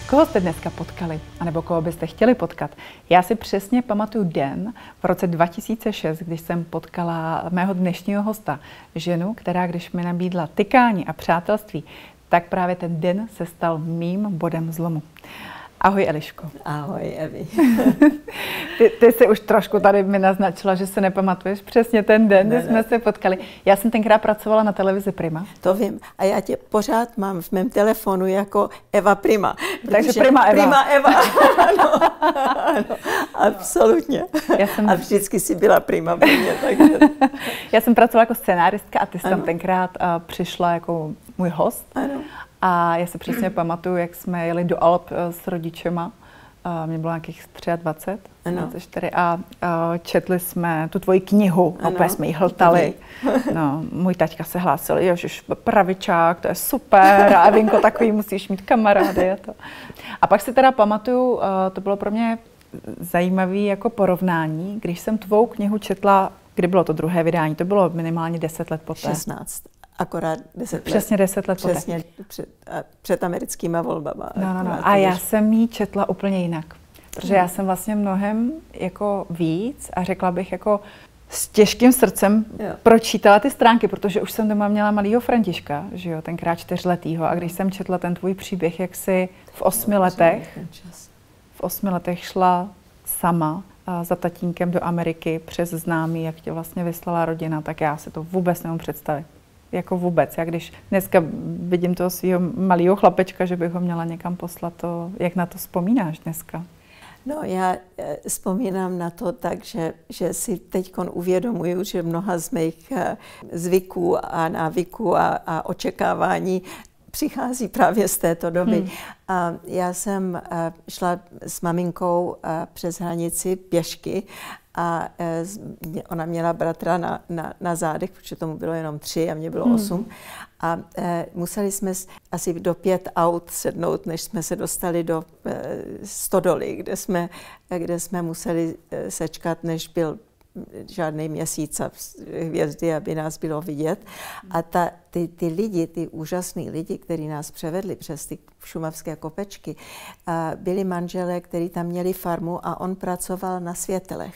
Koho jste dneska potkali? A nebo koho byste chtěli potkat? Já si přesně pamatuju den v roce 2006, když jsem potkala mého dnešního hosta, ženu, která když mi nabídla tykání a přátelství, tak právě ten den se stal mým bodem zlomu. Ahoj, Eliško. Ahoj, Evi. Ty jsi už trošku tady mi naznačila, že se nepamatuješ přesně ten den, kdy jsme se potkali. Já jsem tenkrát pracovala na televizi Prima. To vím. A já tě pořád mám v mém telefonu jako Eva Prima. Takže Prima Eva. Prima Eva. Ano, absolutně. A vždycky jsi byla Prima pro mě. Takže... Já jsem pracovala jako scenáristka a ty jsi tam tenkrát přišla jako můj host. Ano. A já se přesně pamatuju, jak jsme jeli do Alp s rodičema. Mě bylo nějakých 23, 24 a četli jsme tu tvoji knihu. Opět jsme ji hltali. No, můj taťka se hlásil, ježiš, pravičák, to je super. A Evinko, takový musíš mít kamarády. A pak si teda pamatuju, to bylo pro mě zajímavé jako porovnání, když jsem tvou knihu četla, kdy bylo to druhé vydání, to bylo minimálně 10 let poté. 16. Akorát 10 let. Přesně 10 let poté. Přesně před americkýma volbama. No. A já jsem ji četla úplně jinak. Protože já jsem vlastně mnohem jako víc a řekla bych jako s těžkým srdcem pročítala ty stránky, protože už jsem doma měla malýho Františka, že jo, tenkrát 4letýho. A když jsem četla ten tvůj příběh, jak jsi v 8 letech šla sama za tatínkem do Ameriky přes známý, jak tě vlastně vyslala rodina, tak já si to vůbec nemůžu představit. Jako vůbec. Já když dneska vidím toho svého malého chlapečka, že bych ho měla někam poslat, to, jak na to vzpomínáš dneska? No, já vzpomínám na to tak, že si teď uvědomuju, že mnoha z mých zvyků a návyků a očekávání přichází právě z této doby. A já jsem šla s maminkou přes hranici pěšky a ona měla bratra na zádech, protože tomu bylo jenom 3 a mě bylo 8. A museli jsme asi do 5 aut sednout, než jsme se dostali do stodoly, kde jsme museli sečkat, než byl žádný měsíc a hvězdy, aby nás bylo vidět. A ty lidi, ty úžasný lidi, kteří nás převedli přes ty šumavské kopečky, byli manželé, kteří tam měli farmu a on pracoval na světelech.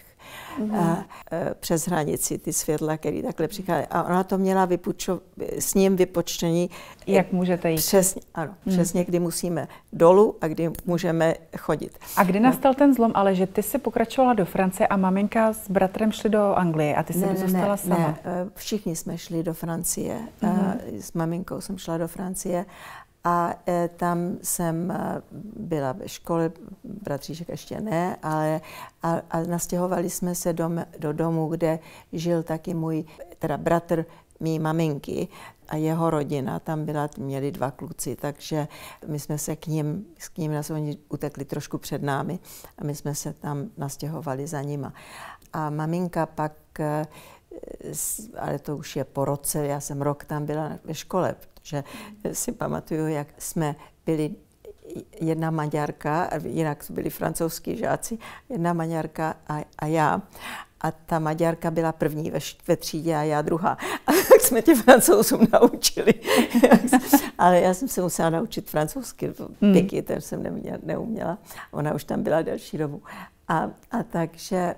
Přes hranici, ty světla, které takhle přichází. A ona to měla s ním vypočtení. Jak můžete jít? Přesně, ano. Přesně, kdy musíme dolů a kdy můžeme chodit. A kdy nastal ten zlom, ale že ty jsi pokračovala do Francie a maminka s bratrem šli do Anglie a ty jsi zůstala sama? Ne, všichni jsme šli do Francie. S maminkou jsem šla do Francie. A tam jsem byla ve škole, bratříček ještě ne, ale nastěhovali jsme se do domu, kde žil taky bratr mý maminky a jeho rodina. Tam měli 2 kluci, takže my jsme se k ním oni utekli trošku před námi a my jsme se tam nastěhovali za nima. A maminka pak, ale to už je po roce, já jsem rok tam byla ve škole, že si pamatuju, jak jsme byli jedna Maďarka, jinak byli francouzský žáci, jedna Maďarka a já. A ta Maďarka byla první ve třídě a já druhá. A tak jsme tě Francouzům naučili. Ale já jsem se musela naučit francouzsky, pěky, ten jsem neuměla. Ona už tam byla delší dobu. A takže,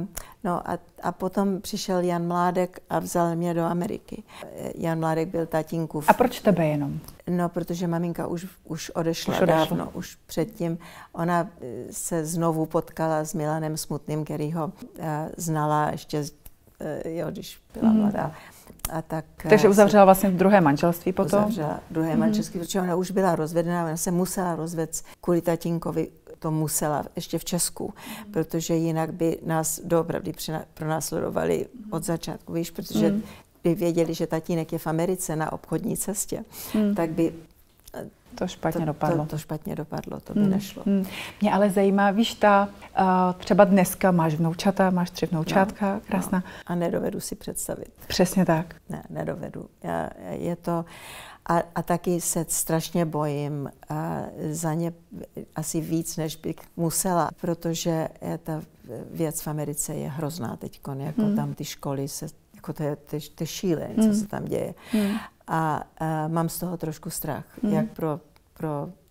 a potom přišel Jan Mládek a vzal mě do Ameriky. Jan Mládek byl tatínkův. A proč tebe jenom? No, protože maminka už odešla dávno, už předtím. Ona se znovu potkala s Milanem Smutným, který ho znala ještě, když byla mladá. Takže uzavřela vlastně druhé manželství potom? Uzavřela druhé manželství, protože ona už byla rozvedená, ona se musela rozvést kvůli tatínkovi, to musela ještě v Česku, protože jinak by nás doopravdy pronásledovali od začátku, víš, protože by věděli, že tatínek je v Americe na obchodní cestě, tak by to špatně dopadlo. To špatně dopadlo, to by nešlo. Mě ale zajímá, víš, třeba dneska máš vnoučata, máš 3 vnoučátka, krásná. No, a nedovedu si představit. Přesně tak. Ne, nedovedu. Je to... A taky se strašně bojím za ně asi víc, než bych musela, protože ta věc v Americe je hrozná teďko, jako tam ty školy, jako to je šílené, co se tam děje. A mám z toho trošku strach, jak pro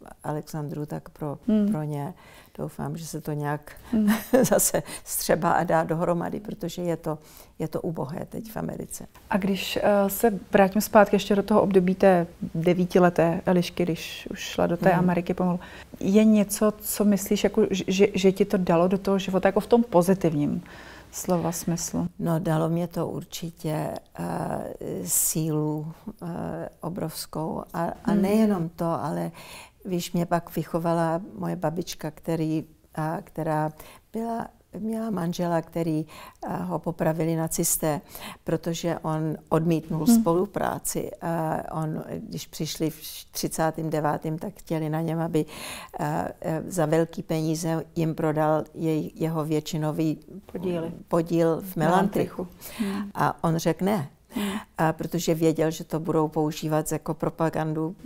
Alexandru, tak pro ně doufám, že se to nějak zase střeba a dá dohromady, protože je to ubohé teď v Americe. A když se vrátím zpátky ještě do toho období té 9leté Elišky, když už šla do té Ameriky pomalu, je něco, co myslíš, jako, že ti to dalo do toho života jako v tom pozitivním slova smyslu? No, dalo mě to určitě sílu obrovskou. A nejenom to, ale víš, mě pak vychovala moje babička, která měla manžela, který ho popravili nacisté, protože on odmítnul spolupráci. Když přišli v 39., tak chtěli na něm, aby za velký peníze jim prodal jeho většinový podíl v Melantrichu. A on řekl ne. Protože věděl, že to budou používat jako propagandu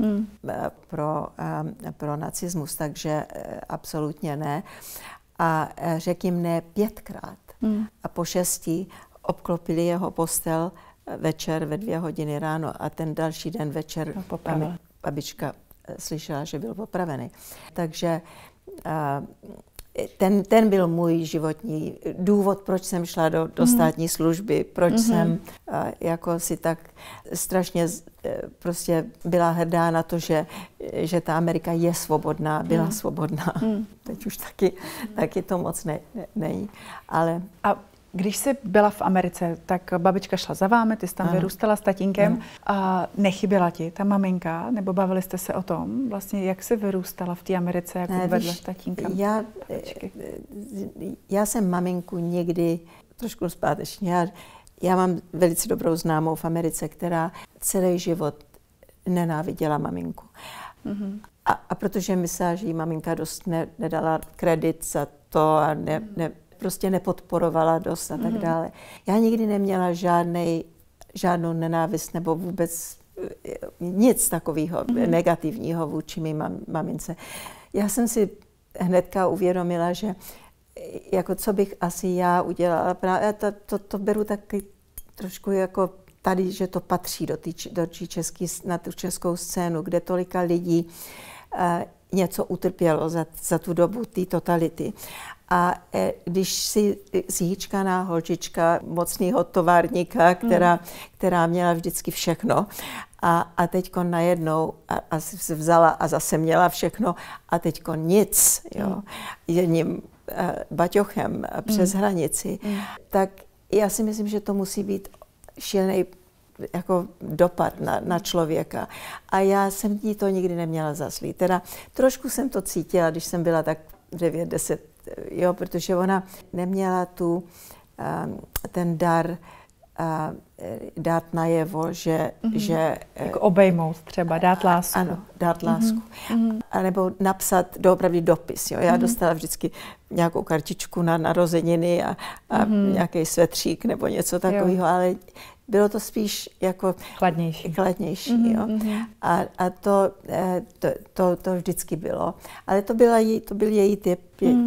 pro nacismus, takže absolutně ne. A řekl jim ne 5krát. A po 6 obklopili jeho postel večer ve 2 hodiny ráno a ten další den večer babička slyšela, že byl popravený. Takže ten byl můj životní důvod, proč jsem šla do státní služby, proč jsem jako si tak strašně prostě byla hrdá na to, že ta Amerika je svobodná, byla svobodná. Teď už taky to moc není. Ale... A když jsi byla v Americe, tak babička šla za vámi, ty jsi tam vyrůstala s tatínkem. A nechyběla ti ta maminka, nebo bavili jste se o tom, vlastně jak jsi vyrůstala v té Americe, jako vedle tatínka? Já jsem maminku někdy trošku zpátečně. Já mám velice dobrou známou v Americe, která celý život nenáviděla maminku. A protože myslela, že jí maminka dost nedala kredit za to a prostě nepodporovala dost a tak dále. Já nikdy neměla žádnou nenávist nebo vůbec nic takového negativního vůči mý mamince. Já jsem si hnedka uvědomila, že jako co bych asi já udělala. Právě to beru taky trošku jako tady, že to patří na tu českou scénu, kde tolika lidí něco utrpělo za tu dobu té totality. A když si zhýčkaná holčička mocného továrníka, která měla vždycky všechno, a teďko najednou a se vzala a zase měla všechno a teďko nic, jo, jedním baťochem přes hranici, tak já si myslím, že to musí být šílený jako dopad na člověka. A já jsem jí to nikdy neměla za zlý. Teda trošku jsem to cítila, když jsem byla tak 9-10, jo, protože ona neměla ten dar dát najevo, že jako obejmout třeba, dát lásku. Ano, dát lásku. A nebo napsat doopravdy dopis. Jo. Já dostala vždycky nějakou kartičku na narozeniny a nějaký svetřík nebo něco takového, ale bylo to spíš jako chladnější. Jo. A to vždycky bylo. Ale to byl její typ,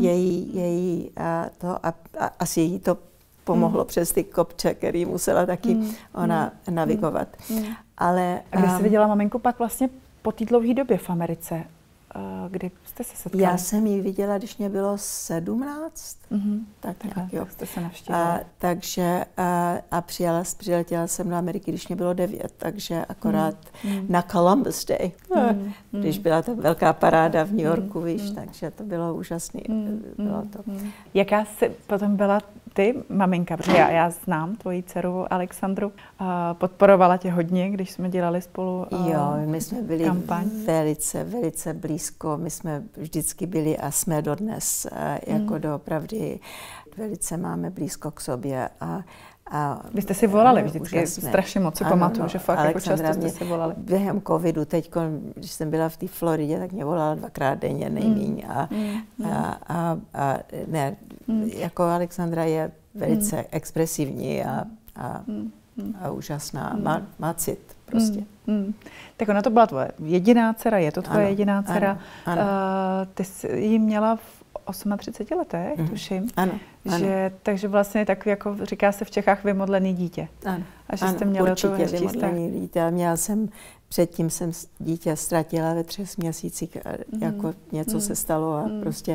asi jí to pomohlo přes ty kopče, který musela taky ona navigovat. Ale, a kde jsi viděla maminku pak vlastně po té dlouhé době v Americe? Kdy jste se setkali? Já jsem ji viděla, když mě bylo 17. Tak nějak, jo. Jste se navštívili. Takže přiletěla jsem do Ameriky, když mě bylo 9, takže akorát na Columbus Day, když byla ta velká paráda v New Yorku, víš, takže to bylo úžasné. Bylo to. Jaká jsi potom byla ty, maminka, protože já znám tvoji dceru Alexandru, podporovala tě hodně, když jsme dělali spolu Jo, my jsme byli kampaň. velice blízko, my jsme vždycky byli a jsme dodnes, jako doopravdy velice máme blízko k sobě vy jste si volali vždycky, strašně moc si pamatuju, že fakt jako často jste si volali. Během covidu, teď, když jsem byla v té Floridě, tak mě volala 2krát denně nejmíň. Jako Alexandra je velice expresivní a úžasná, má cit prostě. Tak ona to byla tvoje jediná dcera, je to tvoje jediná dcera. Ano. Ty jsi ji měla v 38 letech, tuším. Ano. Takže vlastně tak, jako říká se v Čechách, vymodlený dítě. Ano. A že jste měli určitě vymodlený dítě. Měla jsem předtím jsem dítě ztratila ve 3 měsících, jako něco se stalo a prostě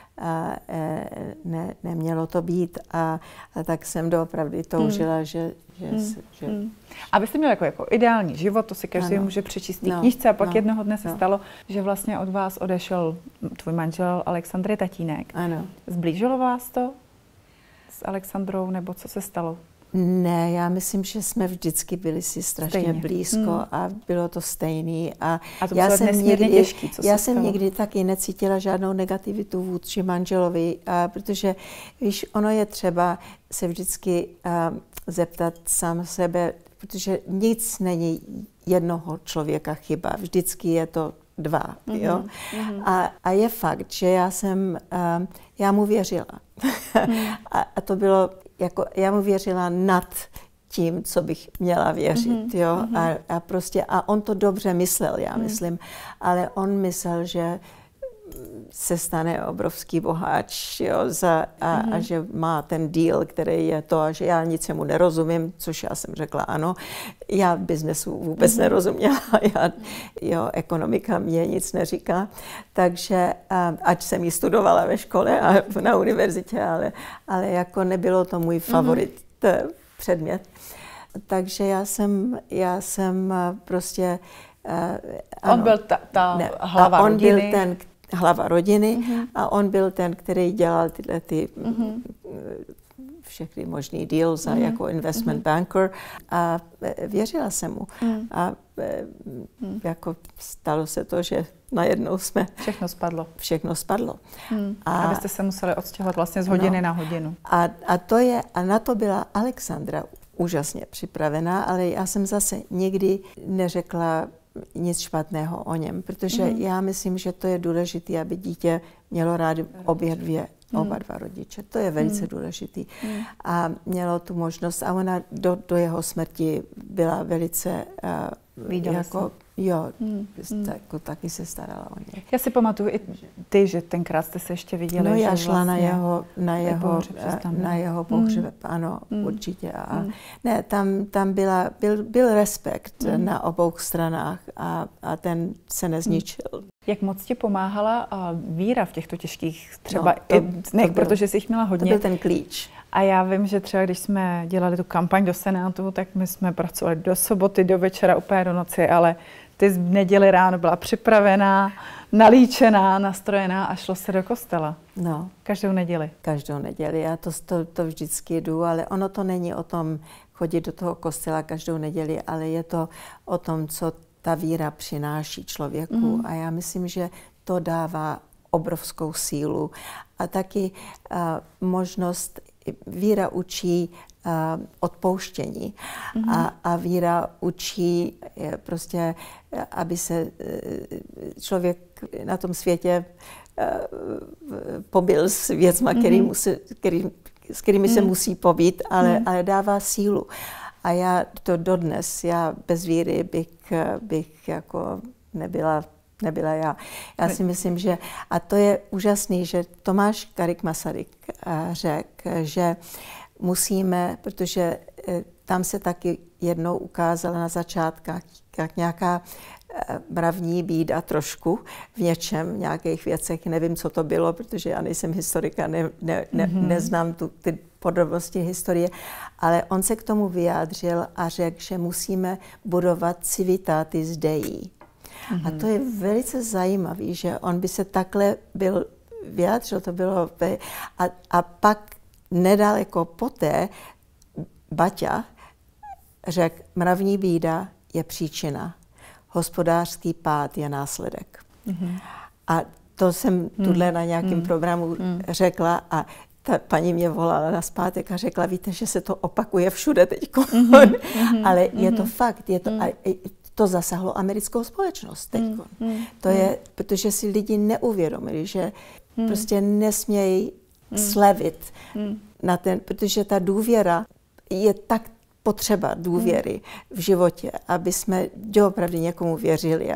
nemělo to být. A tak jsem doopravdy toužila, že A vy jste měli jako ideální život, to si každý může přečíst v té knížce, a pak jednoho dne se stalo, že vlastně od vás odešel tvůj manžel Alexandry tatínek. Ano. Zblížilo vás to s Alexandrou, nebo co se stalo? Ne, já myslím, že jsme vždycky byli si strašně blízko a bylo to stejný. A to já jsem nikdy taky necítila žádnou negativitu vůči manželovi, protože víš, ono je třeba se vždycky zeptat sám sebe, protože nic není jednoho člověka chyba, vždycky je to 2, jo? A je fakt, že já mu věřila. A to bylo jako, já mu věřila nad tím, co bych měla věřit, jo? A on to dobře myslel, já myslím, ale on myslel, že se stane obrovský boháč, jo, a že má ten deal, který je to, a že já ničemu nerozumím, což já jsem řekla ano. Já biznesu vůbec nerozuměla, ekonomika mě nic neříká, takže ať jsem ji studovala ve škole a na univerzitě, ale jako nebylo to můj favorit předmět. Takže já jsem prostě... On byl ta hlava rodiny. On byl ten hlava rodiny a on byl ten, který dělal tyhle všechny možný deals jako investment banker a věřila jsem mu. A jako stalo se to, že najednou jsme... Všechno spadlo. A vy jste se museli odstěhovat vlastně z hodiny na hodinu. A na to byla Alexandra úžasně připravená, ale já jsem zase nikdy neřekla nic špatného o něm, protože já myslím, že to je důležité, aby dítě mělo rádi oba dva rodiče. To je velice důležitý. A mělo tu možnost, a ona do jeho smrti byla velice taky se starala o něj. Já si pamatuju i ty, že tenkrát jste se ještě viděli. No, já šla vlastně na jeho pohřeb, ano, určitě. Ne, tam byl respekt na obou stranách a ten se nezničil. Jak moc ti pomáhala víra v těchto těžkých třeba protože jsi jich měla hodně. To byl ten klíč. A já vím, že třeba když jsme dělali tu kampaň do Senátu, tak my jsme pracovali do soboty, do večera, úplně do noci, ale ty z neděli ráno byla připravená, nalíčená, nastrojená a šlo se do kostela. No. Každou neděli. Každou neděli. Já to vždycky jdu, ale ono to není o tom chodit do toho kostela každou neděli, ale je to o tom, co ta víra přináší člověku. A já myslím, že to dává obrovskou sílu. A taky možnost, víra učí odpouštění a víra učí prostě, aby se člověk na tom světě pobyl s věcma, s kterými se musí pobít, ale dává sílu. A já to dodnes, já bez víry bych jako nebyla já. Já si myslím, že, a to je úžasný, že Tomáš Garrigue Masaryk řekl, že musíme, protože tam se taky jednou ukázala na začátkách jak nějaká mravní bída trošku v něčem, v nějakých věcech, nevím, co to bylo, protože já nejsem historika, neznám ty podrobnosti historie, ale on se k tomu vyjádřil a řekl, že musíme budovat civitatis Dei. A to je velice zajímavé, že on by se takhle vyjádřil, to bylo... A pak nedaleko poté Baťa řekl, mravní bída je příčina, hospodářský pád je následek. A to jsem tuhle na nějakém programu řekla a ta paní mě volala nazpátek a řekla, víte, že se to opakuje všude teď. Ale je to fakt, to zasahlo americkou společnost teď. To je, protože si lidi neuvědomili, že prostě nesmějí slevit na protože ta důvěra je tak potřeba důvěry v životě, aby jsme opravdu někomu věřili,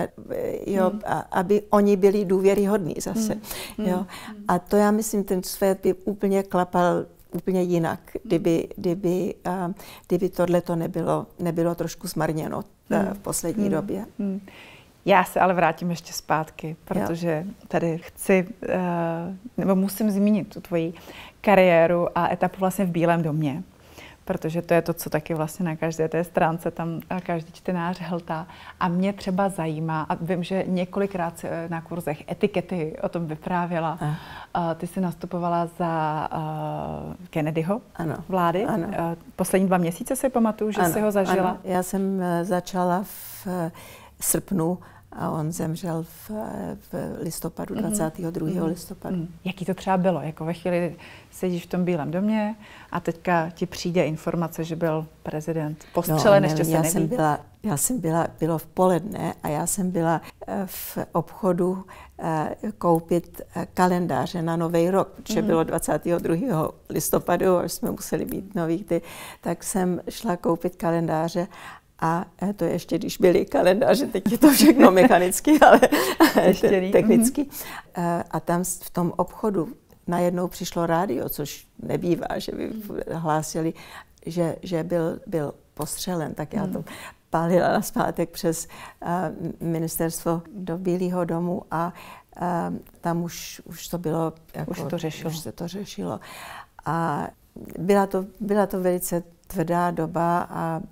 aby oni byli důvěryhodní zase. Jo. A to já myslím, ten svět by úplně klapal úplně jinak, kdyby tohleto nebylo trošku zmarněno. v poslední době. Já se ale vrátím ještě zpátky, protože tady chci, nebo musím zmínit tu tvoji kariéru a etapu vlastně v Bílém domě, protože to je to, co taky vlastně na každé té stránce tam každý čtenář hltá. A mě třeba zajímá, a vím, že několikrát si na kurzech etikety o tom vyprávěla, ty jsi nastupovala za Kennedyho vlády. Ano. Poslední 2 měsíce si pamatuju, že jsi ho zažila. Ano. Já jsem začala v srpnu a on zemřel v listopadu, 22. listopadu. Jaký to třeba bylo? Jako ve chvíli sedíš v tom Bílém domě a teďka ti přijde informace, že byl prezident postřelen, ještě se neví. Bylo v poledne a já jsem byla v obchodu koupit kalendáře na Nový rok, protože bylo 22. listopadu a jsme museli mít nový tak jsem šla koupit kalendáře. A to ještě, když byly kalendáře, teď je to všechno mechanicky, ale technicky. A tam v tom obchodu najednou přišlo rádio, což nebývá, že by hlásili, že byl postřelen. Tak já to pálila nazpátek přes ministerstvo do Bílého domu a tam už to bylo, už se to řešilo. A byla to velice tvrdá doba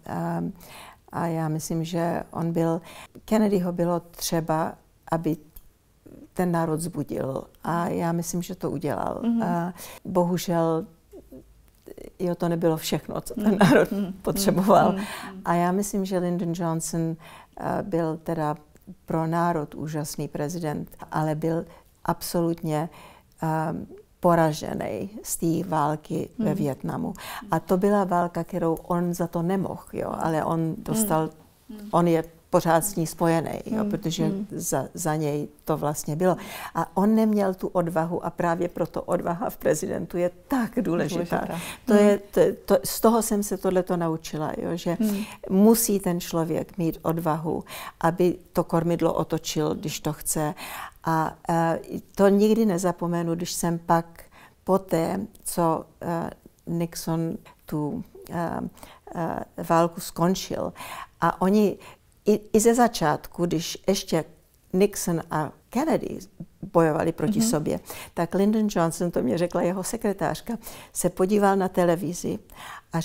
a já myslím, že Kennedyho bylo třeba, aby ten národ zbudil. A já myslím, že to udělal. A bohužel to nebylo všechno, co ten národ potřeboval. A já myslím, že Lyndon Johnson byl teda pro národ úžasný prezident, ale byl absolutně poražený z té války ve Vietnamu. A to byla válka, kterou on za to nemohl, ale on dostal, on je pořád s ní spojený, protože za něj to vlastně bylo. A on neměl tu odvahu a právě proto odvaha v prezidentu je tak důležitá. Z toho jsem se tohleto naučila, že musí ten člověk mít odvahu, aby to kormidlo otočil, když to chce. A to nikdy nezapomenu, když jsem pak poté, co Nixon tu válku skončil a oni i ze začátku, když ještě Nixon a Kennedy bojovali proti sobě, tak Lyndon Johnson, to mě řekla jeho sekretářka, se podíval na televizi a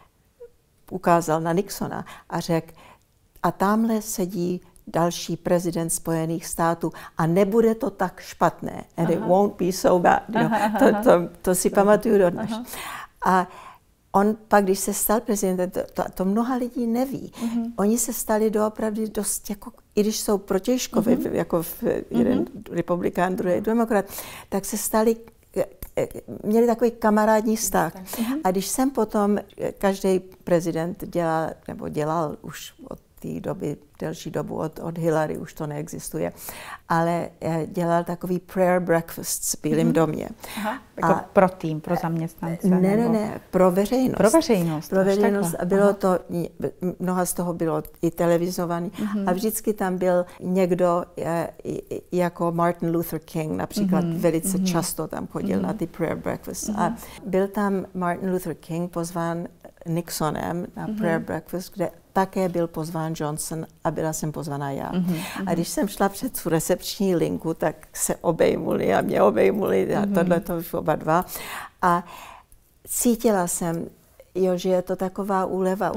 ukázal na Nixona a řekl, a tamhle sedí další prezident Spojených států a nebude to tak špatné. And it won't be so bad. To si pamatuju dodnes. A on pak, když se stal prezidentem, to mnoha lidí neví. Oni se stali doopravdy dost, jako, i když jsou protějškovi, jako jeden republikán, druhý demokrat, tak se stali, měli takový kamarádní vztah. A když jsem potom, každý prezident dělal už od té doby, delší dobu od Hillary, už to neexistuje, ale dělal takový prayer breakfast v Bílém domě. Jako pro tým, pro zaměstnance? Ne, pro veřejnost. Pro veřejnost. Pro veřejnost. A bylo to, mnoha z toho bylo i televizovaný. A vždycky tam byl někdo jako Martin Luther King, například velice často tam chodil na ty prayer breakfast. A byl tam Martin Luther King pozván Nixonem na prayer breakfast, kde také byl pozván Johnson a byla jsem pozvaná já. A když jsem šla před tu recepční linku, tak se obejmuli a mě obejmuli a tohleto už oba dva. A cítila jsem, že je to taková úleva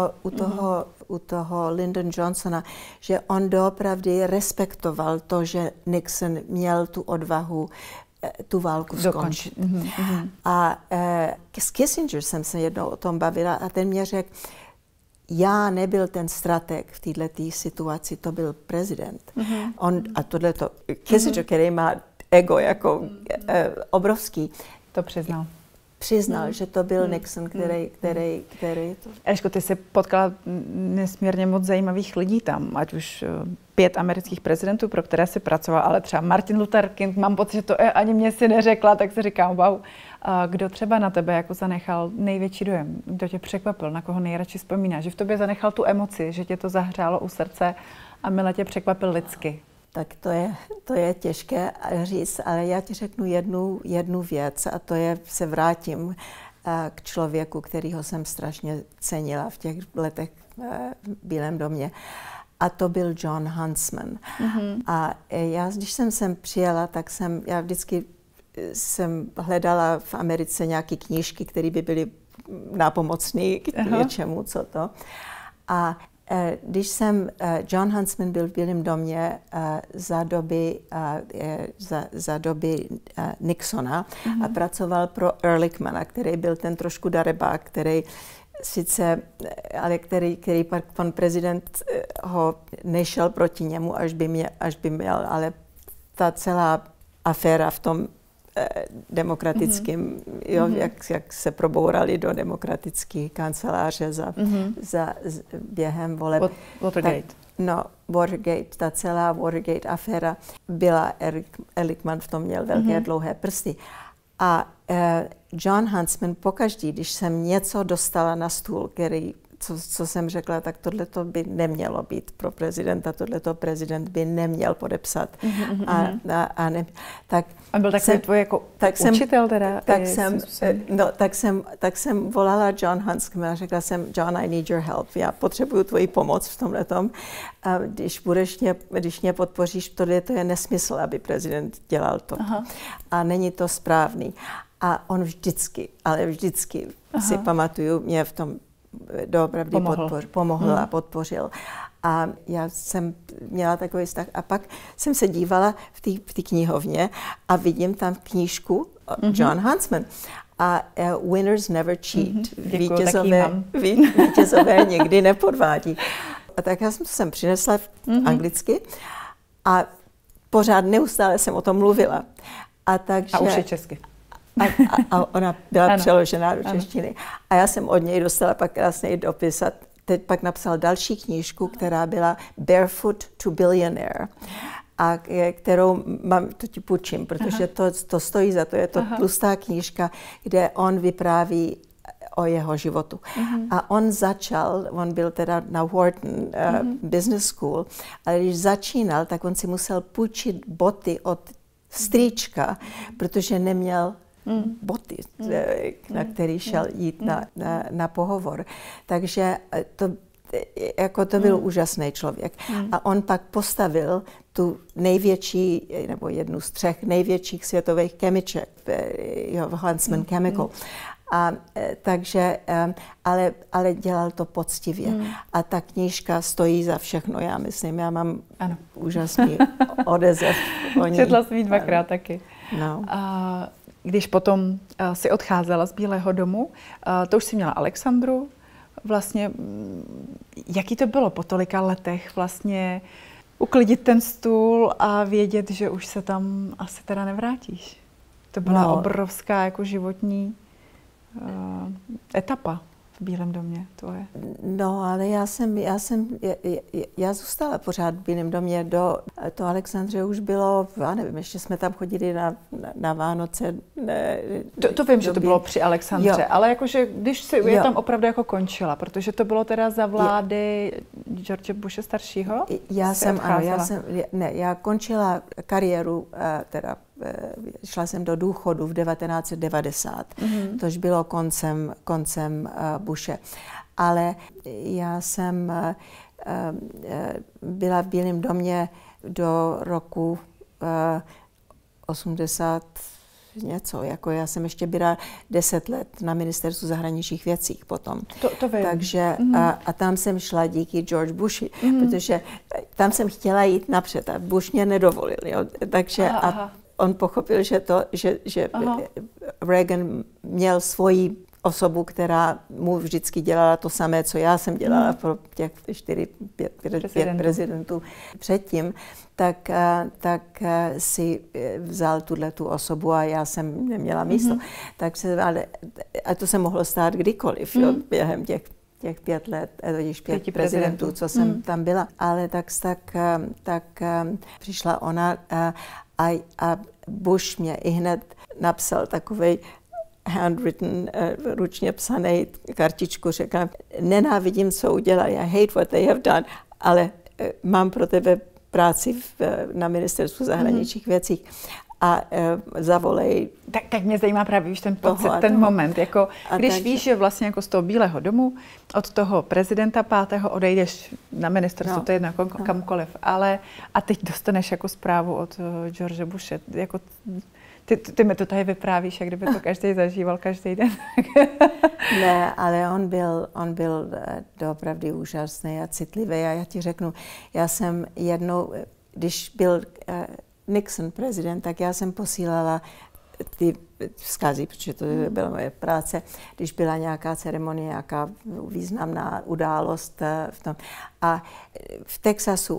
u toho Lyndon Johnsona, že on doopravdy respektoval to, že Nixon měl tu odvahu tu válku skončit. A s Kissinger jsem se jednou o tom bavila a ten mě řekl, já nebyl ten strateg v této situaci, to byl prezident. On, a tohleto, Kissinger, který má ego jako obrovský, to přiznal, že to byl Nixon, který to... Eliško, ty jsi potkala nesmírně moc zajímavých lidí tam, ať už 5 amerických prezidentů, pro které jsi pracovala, ale třeba Martin Luther King, mám pocit, že to ani mě si neřekla, tak si říkám, wow. Kdo třeba na tebe jako zanechal největší dojem? Kdo tě překvapil? Na koho nejradši vzpomínáš? Že v tobě zanechal tu emoci, že tě to zahřálo u srdce a mile tě překvapil lidsky? Tak to je těžké říct, ale já ti řeknu jednu věc a to je, se vrátím k člověku, kterýho jsem strašně cenila v těch letech v Bílém domě. A to byl Jon Huntsman. A já, když jsem sem přijela, tak já vždycky jsem hledala v Americe nějaké knížky, které by byly nápomocné k něčemu, co to. A když Jon Huntsman byl v Bílém domě za doby Nixona a pracoval pro Ehrlichmana, který byl ten trošku darebák, který sice, ale který pak pan prezident ho nešel proti němu, až by měl, ale ta celá aféra v tom demokratickém, jak se probourali do demokratické kanceláře během voleb. Watergate. Watergate, ta celá Watergate aféra byla, Ehrlichman v tom měl velké dlouhé prsty. A Jon Huntsman pokaždý, když jsem něco dostala na stůl, co jsem řekla, tak tohleto by nemělo být pro prezidenta, tohleto prezident by neměl podepsat. A byl takový tvůj jako učitel teda? Tak jsem volala Jon Huntsman a řekla jsem, John, I need your help, já potřebuju tvoji pomoc v tomhletom. Když mě podpoříš, tohle to je nesmysl, aby prezident dělal to. A není to správný. A on vždycky si pamatuju, mě v tom doopravdy pomohl a podpořil. A já jsem měla takový vztah. A pak jsem se dívala v té knihovně a vidím tam knížku Jon Huntsman. A Winners Never Cheat. Vítězové nikdy nepodvádí. A tak já jsem to sem přinesla anglicky a pořád neustále jsem o tom mluvila. A už je česky. A ona byla přeložená do češtiny. A já jsem od něj dostala pak krásný dopis a teď pak napsal další knížku, která byla Barefoot to Billionaire, a kterou to ti půjčím, protože to stojí za to. Je to tlustá knížka, kde on vypráví o jeho životu. A on byl teda na Wharton Business School, ale když začínal, tak on si musel půjčit boty od strýčka, protože neměl boty, na který šel jít na pohovor. Takže to byl úžasný člověk. A on pak postavil tu největší, nebo jednu z 3 největších světových chemiček, Huntsman Chemical. Ale dělal to poctivě. A ta knížka stojí za všechno, já myslím. Já mám úžasný odezev o ní. Četla jsem ji 2krát taky. No. Když potom si odcházela z Bílého domu, to už si měla Alexandru. Vlastně, jaký to bylo po tolika letech vlastně uklidit ten stůl a vědět, že už se tam asi teda nevrátíš? To byla obrovská jako životní etapa v Bílém domě tvoje. No, ale já zůstala pořád v Bílém domě. To Alexandře už bylo, já nevím, ještě jsme tam chodili na Vánoce. To vím, že to bylo při Alexandře, ale jakože když si je tam opravdu jako končila, protože to bylo teda za vlády George Bushe staršího? Já končila kariéru, teda šla jsem do důchodu v 1990, tož bylo koncem Bushe. Ale já jsem byla v Bílém domě do roku 80 něco. Jako já jsem ještě byla 10 let na ministerstvu zahraničních věcí potom. To vím. Takže a tam jsem šla díky George Bushi, protože tam jsem chtěla jít napřed a Bush mě nedovolil. Jo. Takže on pochopil, že Reagan měl svoji osobu, která mu vždycky dělala to samé, co já jsem dělala pro těch 4-5 prezidentů předtím, tak si vzal tu osobu a já jsem neměla místo. A to se mohlo stát kdykoliv, během těch 5 let, těch 5 prezidentů, co jsem tam byla. Ale tak přišla ona a Bush mě ihned napsal takovej handwritten, ručně psaný kartičku, řekla, nenávidím, co udělali, I hate what they have done, ale mám pro tebe práci na ministerstvu zahraničních věcí a zavolej Tak mě zajímá právě už ten pocit, ten moment, jako když víš, že vlastně jako z toho Bílého domu, od toho prezidenta 5. odejdeš na ministerstvo, to je jedno, kamkoliv, ale a teď dostaneš jako zprávu od George Bushe, jako ty mi to tady vyprávíš, jak kdyby to každý zažíval každý den. Ne, ale on byl doopravdy úžasný a citlivý. A já ti řeknu, já jsem jednou, když byl Nixon prezident, tak já jsem posílala ty vzkazy, protože to byla moje práce, když byla nějaká ceremonie, nějaká významná událost v tom. A v Texasu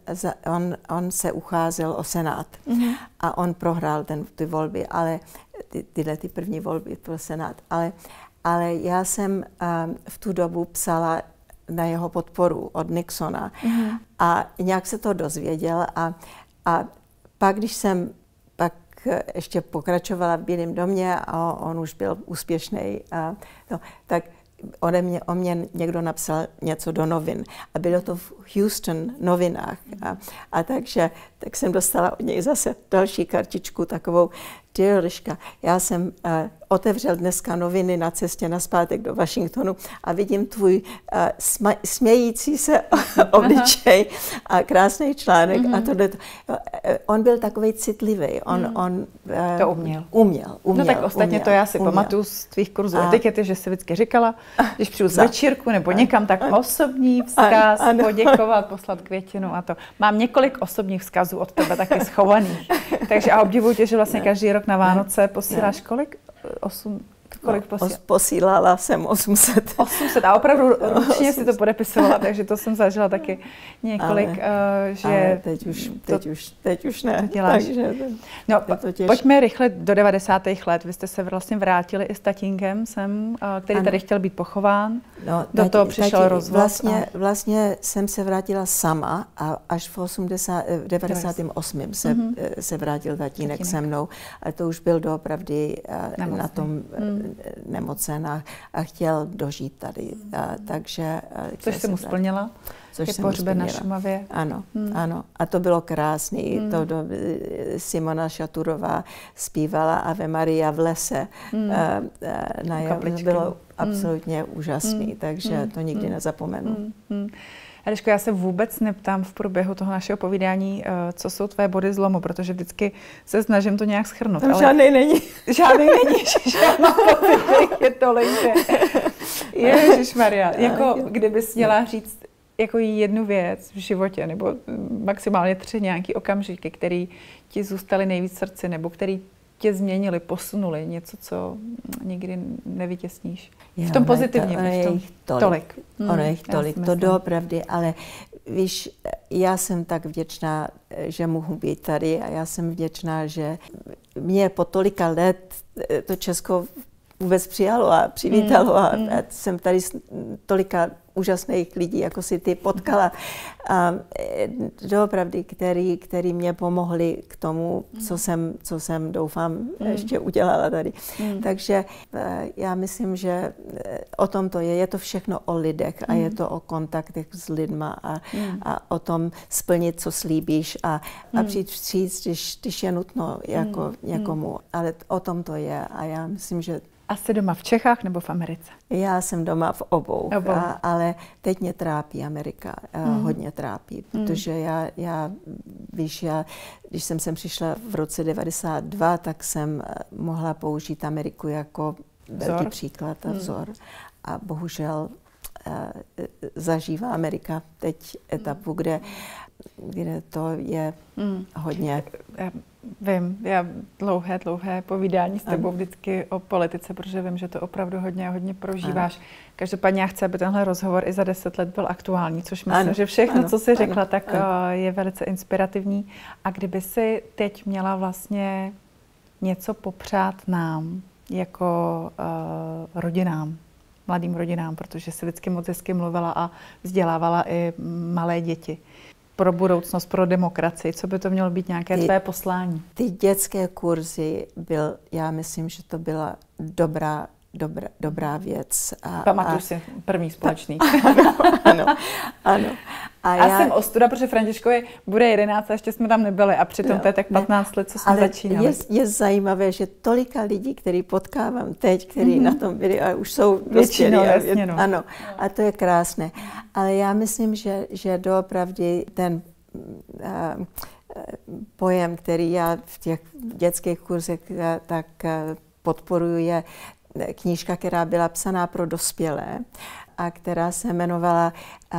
on se ucházel o Senát a on prohrál ty volby, ale tyhle první volby pro Senát. Ale já jsem v tu dobu psala na jeho podporu od Nixona a nějak se to dozvěděl a pak, když jsem ještě pokračovala v Bílém domě a on už byl úspěšný, tak o mě někdo napsal něco do novin a bylo to v Houston novinách a tak jsem dostala od něj zase další kartičku takovou: Dear Liška, já jsem otevřel dneska noviny na cestě nazpátek do Washingtonu a vidím tvůj smějící se obličej a krásný článek. A on byl takový citlivý. On to uměl. Uměl. No tak ostatně to já si pamatuju z tvých kurzů etikety, že jsi vždycky říkala, když přijdu z večírku nebo někam, tak osobní vzkaz, poděkovat, poslat květinu a to. Mám několik osobních vzkazů od tebe taky schovaných. Takže a obdivuju tě, že vlastně každý rok na Vánoce posíláš kolik? Kolik posílala jsem 800. 800 a opravdu ručně si to podepisovala, takže to jsem zažila taky několik, že... Ale teď už ne. To děláš. Takže no, pojďme rychle do 90. let. Vy jste se vlastně vrátili i s tatínkem sem, který tady chtěl být pochován. No, do toho přišel rozvod. Vlastně jsem se vrátila sama a až v 98. se vrátil tatínek se mnou. A to už byl doopravdy na tom nemocen a chtěl dožít tady. Takže, což jsem mu splnila? Což je pohřben na Šumavě. Ano, ano. A to bylo krásný. Simona Šaturová zpívala Ave Maria v lese. Bylo absolutně úžasný, takže to nikdy nezapomenu. Eliško, já se vůbec neptám v průběhu toho našeho povídání, co jsou tvé body zlomu, protože vždycky se snažím to nějak shrnout. Tam žádnej není. Žádnej není, žádný pocit, je tolik, že... Ježišmarja, jako kdybys měla říct jako jednu věc v životě, nebo maximálně 3 nějaký okamžiky, které ti zůstaly nejvíc v srdci, nebo který tě změnili, posunuli, něco, co nikdy nevytěsníš. V tom pozitivně. Ono je jich tolik. Ono je jich tolik, to doopravdy, ale víš, já jsem tak vděčná, že mohu být tady a já jsem vděčná, že mě po tolika let to Česko vůbec přijalo a přivítalo a jsem tady s tolika úžasných lidí, jako si ty potkala. A doopravdy, který mě pomohli k tomu, co jsem doufám, ještě udělala tady. Takže já myslím, že o tom to je to všechno o lidech a je to o kontaktech s lidma a o tom splnit, co slíbíš a přijít vstříc, když je nutno jako někomu. Ale o tom to je a já myslím, že a jsi doma v Čechách nebo v Americe? Já jsem doma v obou. Ale teď mě trápí Amerika, hodně trápí, protože já, když jsem sem přišla v roce 92, tak jsem mohla použít Ameriku jako velký příklad a vzor. A bohužel zažívá Amerika teď etapu, kde to je hodně... Vím, já dlouhé povídání s tebou vždycky o politice, protože vím, že to opravdu hodně prožíváš. Každopádně já chci, aby tenhle rozhovor i za 10 let byl aktuální, což myslím, že všechno, co jsi řekla, tak je velice inspirativní. A kdyby si teď měla vlastně něco popřát nám, jako rodinám, mladým rodinám, protože jsi vždycky moc hezky mluvila a vzdělávala i malé děti. Pro budoucnost, pro demokracii, co by to mělo být nějaké tvé poslání? Ty dětské kurzy já myslím, že to byla dobrá věc. Pamatuju si první společný. Ano. A já jsem ostuda, protože Františkovi bude 11 a ještě jsme tam nebyli a přitom to je tak 15 let, co jsme začínali. Je zajímavé, že tolika lidí, který potkávám teď, který na tom byli a už jsou dospělí. Ano, a to je krásné. Ale já myslím, že doopravdy ten pojem, který já v těch dětských kurzech tak podporuji, je knížka, která byla psaná pro dospělé a která se jmenovala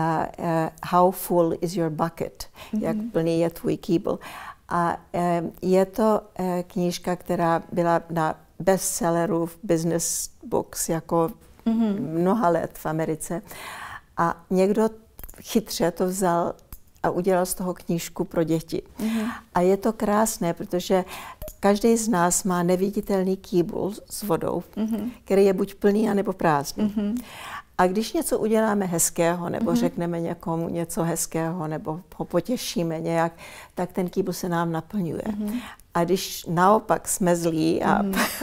How Full is Your Bucket? Jak plný je tvůj kýbl. A je to knížka, která byla na bestselleru v Business Books jako mnoha let v Americe. A někdo chytře to vzal a udělal z toho knížku pro děti. A je to krásné, protože každý z nás má neviditelný kýbl s vodou, který je buď plný, anebo prázdný. A když něco uděláme hezkého, nebo řekneme někomu něco hezkého, nebo ho potěšíme nějak, tak ten kýbl se nám naplňuje. A když naopak jsme zlí a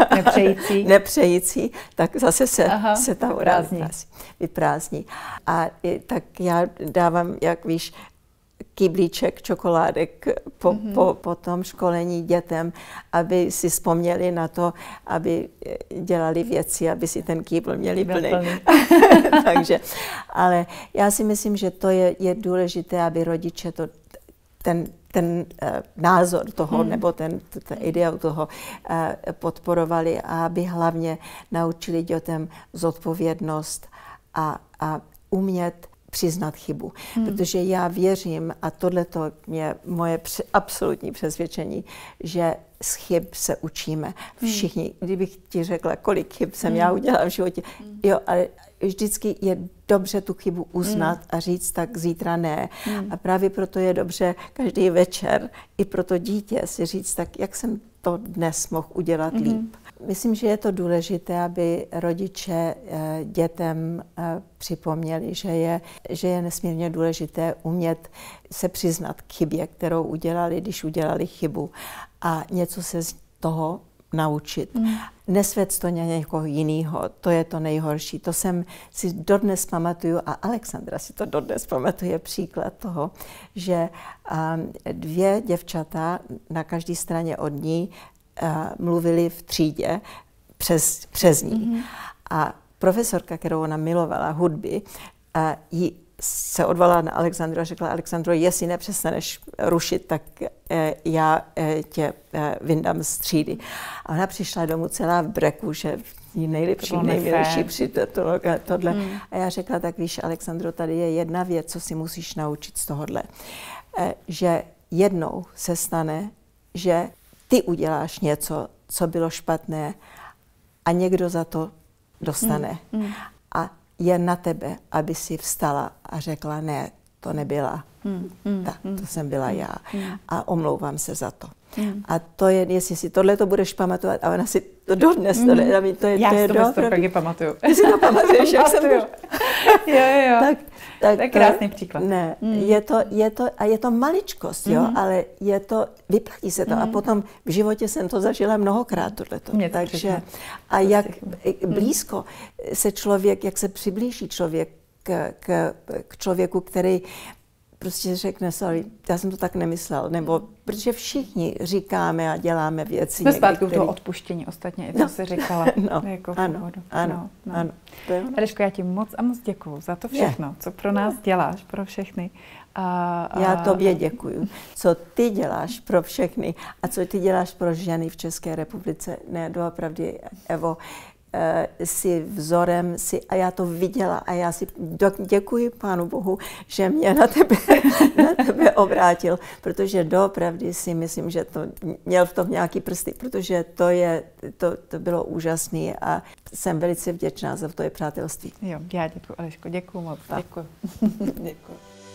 nepřející, tak zase se ta voda vyprázdní. A tak já dávám, jak víš, kyblíček čokoládek po tom školení dětem, aby si vzpomněli na to, aby dělali věci, aby si ten kýbl měli plný. Takže, ale já si myslím, že to je důležité, aby rodiče ten názor toho, nebo ten ideu toho podporovali a aby hlavně naučili dětem zodpovědnost a umět přiznat chybu. Protože já věřím, a tohleto je moje absolutní přesvědčení, že z chyb se učíme. Všichni, kdybych ti řekla, kolik chyb jsem já udělala v životě, jo, ale vždycky je dobře tu chybu uznat a říct tak zítra ne. A právě proto je dobře každý večer i pro to dítě si říct tak, jak jsem to dnes mohl udělat líp. Myslím, že je to důležité, aby rodiče dětem připomněli, že je nesmírně důležité umět se přiznat k chybě, kterou udělali, když udělali chybu, a něco se z toho naučit. Nesvět to někoho jiného, to je to nejhorší. To jsem si dodnes pamatuju, a Alexandra si to dodnes pamatuje, příklad toho, že 2 děvčata na každé straně od ní mluvili v třídě přes ní. A profesorka, kterou ona milovala, hudby, jí se odvolala na Alexandru a řekla: Alexandro, jestli nepřestaneš rušit, tak já tě vyndám z třídy. A ona přišla domů celá v breku, že jí nejlepší, nejmilejší při tohle. A já řekla: tak víš, Alexandro, tady je jedna věc, co si musíš naučit z tohohle. Že jednou se stane, že ty uděláš něco, co bylo špatné, a někdo za to dostane. A je na tebe, aby si vstala a řekla: ne, to nebyla. To jsem byla já. A omlouvám se za to. A to je, jestli si tohle to budeš pamatovat, a ona si to dodnes, to je já si to taky pamatuju. Ty si to pamatuješ, jak jsem to... Jo. Tak to je krásný příklad. Ne, je to maličkost, jo, ale vyplatí se to. A potom v životě jsem to zažila mnohokrát, tohleto. Takže, a jak blízko se člověk, jak se přiblíží člověk k člověku, který prostě řekne: sorry, já jsem to tak nemyslel, nebo protože všichni říkáme a děláme věci. Jsme zpátky u toho odpuštění ostatně, i co jsi říkala. Ano. Eliško, já ti moc a moc děkuju za to všechno, co pro nás děláš, pro všechny. Já tobě děkuju, co ty děláš pro všechny a co ty děláš pro ženy v České republice. Ne, doopravdy, Evo, si vzorem, a já to viděla a já si děkuji Pánu Bohu, že mě na tebe obrátil, protože doopravdy si myslím, že to měl v tom nějaký prsty, protože to bylo úžasné a jsem velice vděčná za to přátelství. Jo, já děkuji, Eliško, děkuji moc. Děkuji.